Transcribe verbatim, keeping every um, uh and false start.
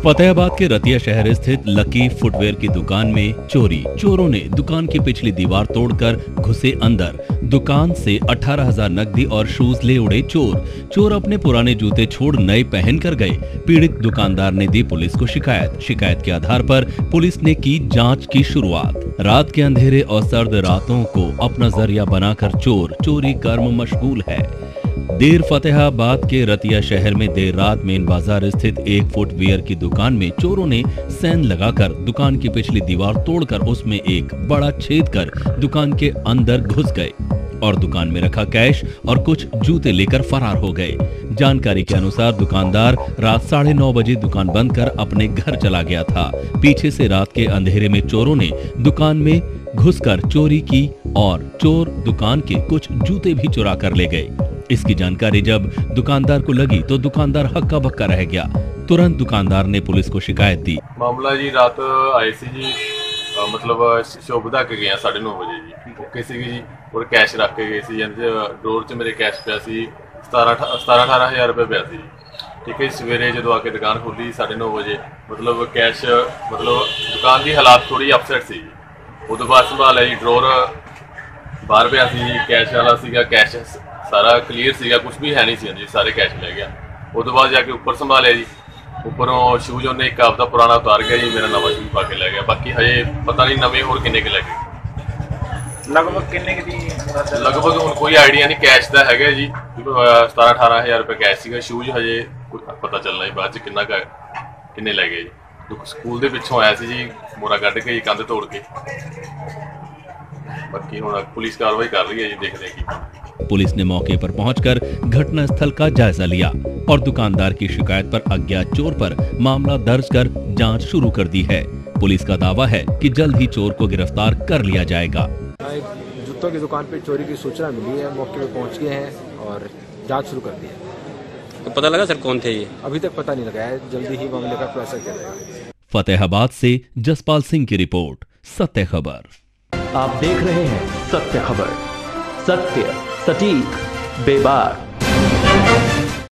फतेहाबाद के रतिया शहर स्थित लकी फुटवेयर की दुकान में चोरी। चोरों ने दुकान की पिछली दीवार तोड़कर घुसे अंदर। दुकान से अठारह हजार नकदी और शूज ले उड़े चोर। चोर अपने पुराने जूते छोड़ नए पहन कर गए। पीड़ित दुकानदार ने दी पुलिस को शिकायत। शिकायत के आधार पर पुलिस ने की जांच की शुरुआत। रात के अंधेरे और सर्द रातों को अपना जरिया बनाकर चोर चोरी कर्म मशगूल है। देर फतेहाबाद के रतिया शहर में देर रात मेन बाजार स्थित एक फुटवियर की दुकान में चोरों ने सेंध लगाकर दुकान की पिछली दीवार तोड़कर उसमें एक बड़ा छेद कर दुकान के अंदर घुस गए और दुकान में रखा कैश और कुछ जूते लेकर फरार हो गए। जानकारी के अनुसार दुकानदार रात साढ़े नौ बजे दुकान बंद कर अपने घर चला गया था। पीछे से रात के अंधेरे में चोरों ने दुकान में घुसकर चोरी की और चोर दुकान के कुछ जूते भी चुरा कर ले गए। इसकी जानकारी जब दुकानदार को लगी तो दुकानदार हक्का बक्का रह गया। तुरंत दुकानदार ने पुलिस को शिकायत दी। मामला जी रात आए सी जी आ, मतलब शॉप बधा के गए साढ़े नौ बजे जी ओके सी जी और कैश रख के गए सी ड्रोर च मेरे कैश पिया सी सतारह सतारह अठारह हज़ार रुपये पिया सी। ठीक है, सवेरे जो आके दुकान खोली साढ़े नौ बजे मतलब कैश मतलब दुकान की हालात थोड़ी अपसैट सी। उस बाद संभाल जी ड्रोर बाहर पिया सी, कैश वाला सीगा, कैश सारा क्लीयर सीगा, कुछ भी है नहीं सी जी, सारे कैश ले गया। उस बाद जाके ऊपर संभालिया जी, उपरों शूज उन्हें एक आपका पुराना उतार गया जी, मेरा नवा शूज पा के ले गया। बाकी हजे पता नहीं नवे होर किन्ने के ले गए। लगभग किन्ने की लगभग हुण कोई आइडिया नहीं। कैश का है जी सतारह अठारह हज़ार रुपये कैश सीगा। शूज हजे पता चलना जी बाद च किन्ना किन्ने ले गए जी। स्कूल के पिछों आया सी जी, मोरा कढ़ के जी कंध तोड़ के। बाकी हुण पुलिस कार्रवाई कर रही है जी, देखते हैं की। पुलिस ने मौके पर पहुंचकर घटना स्थल का जायजा लिया और दुकानदार की शिकायत पर अज्ञात चोर पर मामला दर्ज कर जांच शुरू कर दी है। पुलिस का दावा है कि जल्द ही चोर को गिरफ्तार कर लिया जाएगा। जूतों की दुकान पर चोरी की सूचना मिली है, मौके पर पहुंच गए हैं और जांच शुरू कर दी है। तो पता लगा सर कौन थे ये? अभी तक पता नहीं लगा है, जल्दी ही मामले का खुलासा किया जाएगा। फतेहाबाद से जसपाल सिंह की रिपोर्ट, सत्य खबर। आप देख रहे हैं सत्य खबर, सत्य सटीक बेबाक।